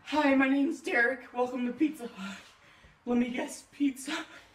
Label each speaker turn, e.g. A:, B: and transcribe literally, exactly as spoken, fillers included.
A: Hi, my name's Derek. Welcome to Pizza Hut. Let me guess, pizza?